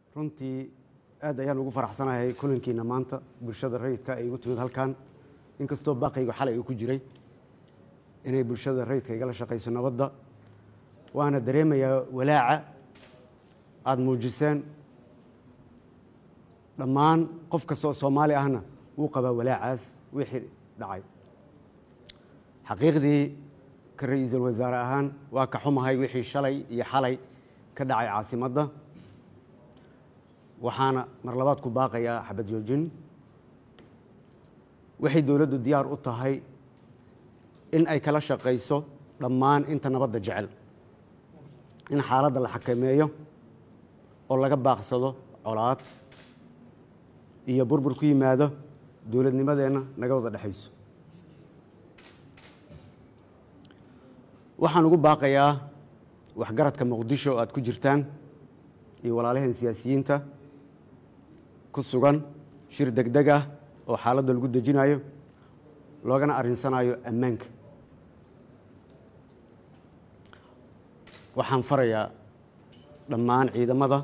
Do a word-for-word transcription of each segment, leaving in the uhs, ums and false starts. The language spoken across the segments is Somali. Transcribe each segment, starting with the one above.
runtii aad ayaan ugu faraxsanahay kulankiina maanta bulshada rayidka ay ugu timid halkan inkastoo baaqaygu xalay uu ku jiray inay bulshada rayidka igala shaqayso nabadda waana dareemayaa walaaca aad muujiseen dhammaan qof kastoo Soomaali ahna wuu qabaa walaacaas wixii dhacay xaqiiqdii ka ra'iisul wasaare ahaan waa ka xumahay wixii shalay iyo xalay ka dhacay caasimadda waxaana mar labaad ku baaqayaa xabad joojin waxay dawladdu diyaar u tahay in ay kala shaqayso dhammaan inta nabadda jecel in xaaladda la xakameeyo oo laga baaqsado colaad iyo burbur ku yimaado dawladnimadeena naga wada dhaxayso waxaan ugu baaqayaa waxgaradka Muqdisho aad ku jirtaan iyo walaalahan siyaasiyiinta ku sugan shir degdeg ah oo xaaladda lagu dejinayo loogana arinsanayo ammaanka waxaan farayaa dhammaan ciidamada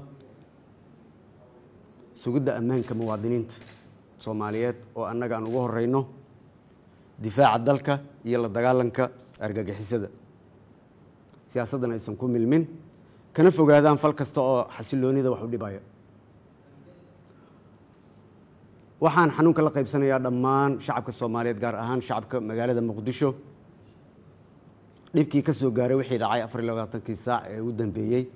sugidda ammaanka muwaadiniinta Soomaaliyeed oo annaga aan ugu horeyno difaaca dalka iyo la dagaalanka argagixisada siyaasaddan aysan ku milmin kana fogaadaan fal kasta oo xasiloonida wax u dhibaya waxaan xanuunka la qaybsanayaa dhammaan shacabka Soomaaliyeed gaar ahaan shacabka magaalada Muqdisho dhibkii ka soo gaaray wixii dhacay afar iyo labaatan saac ee ugu dambeeyay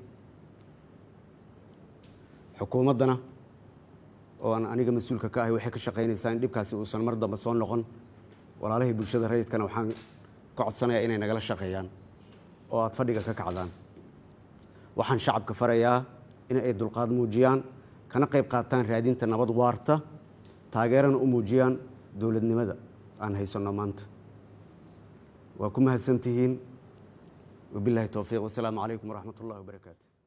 xukuumaddana oo aan aniga mas'uulka ka ahay waxay ka shaqaynaysaa in dhibkaasi uusan mar dambe soo noqon walaalahay bulshada rayidkana waxaan ka codsanayaa inay nagala shaqeeyaan oo aad fadhiga ka kacdaan waxaan shacabka farayaa in ay dulqaad muujiyaan kana qayb qaataan raadinta nabad waarta taageerana u muujiyaan dawladnimada aan haysano maanta waa ku mahadsantihiin wabillahi tawfiiq wassalaamu calaykum waraxmatullaahi wabarakaatuh